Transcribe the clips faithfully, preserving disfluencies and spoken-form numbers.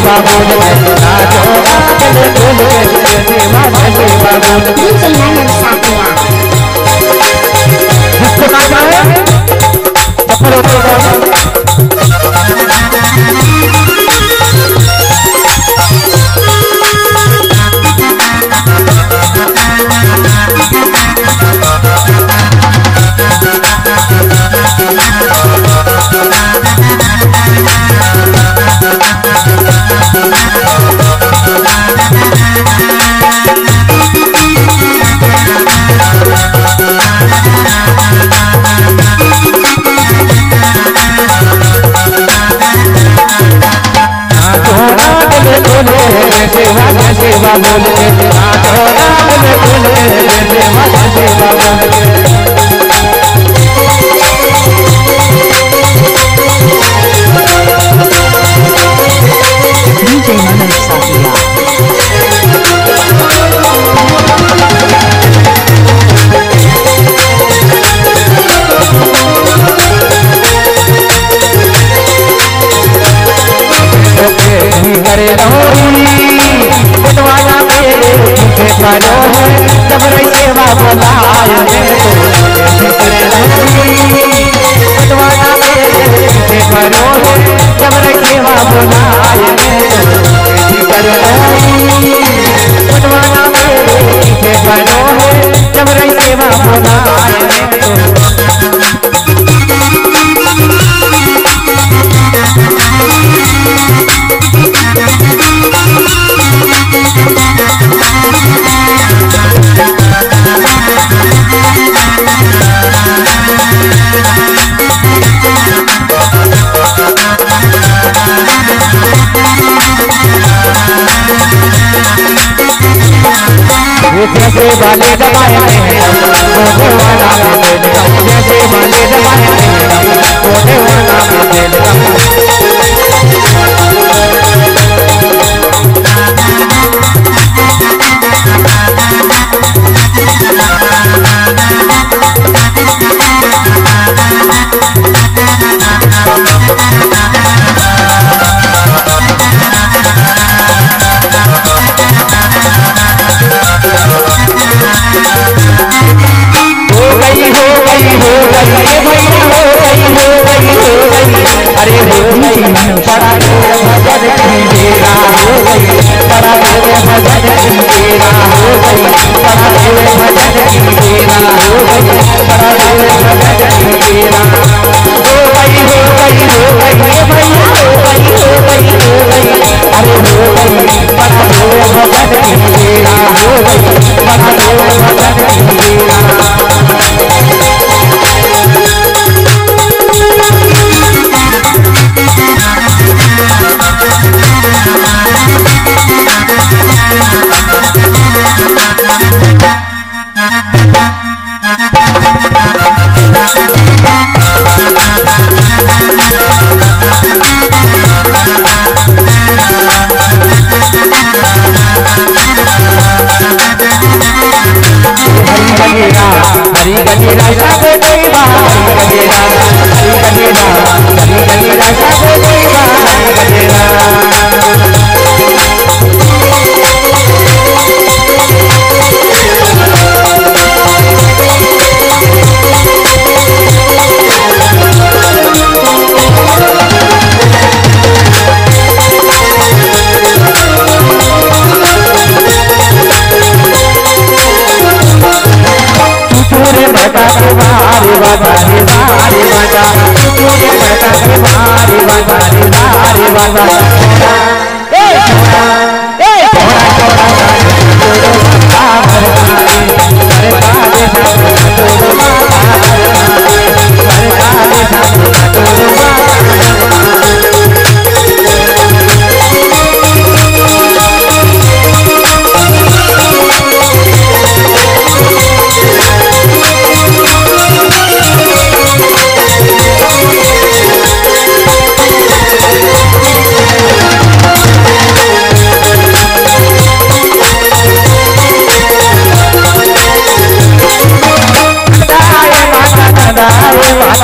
सेवा बोल के नाचो दिल खोल के सेवा सेवा बोल के जिसको नाचना है चप्पल उतारो सेवा सेवा बोल के नाचो दिल खोल के सेवा सेवा बोल के डीजे मनोज साथिया करे बनवाना मेरे मुझे करो है जब रही सेवा बनाए बनवाना मेरे मुझे करो है जब रही सेवा बनाए बनवाना मेरे मुझे करो है जब रही सेवा बनाए जैसे वाले दबाए कोने वाला जैसे वाले दबाए कोने वाला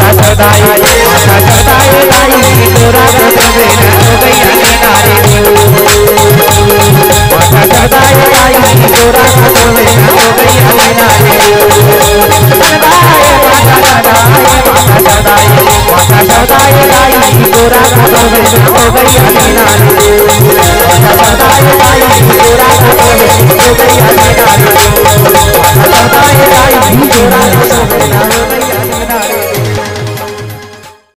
सदाई माता सदाई लाई तोरा तो गैया गैया नारे शब्दाए माता शब्दाए लाई गोरा का हो गई हसीना रे माता शब्दाए लाई गोरा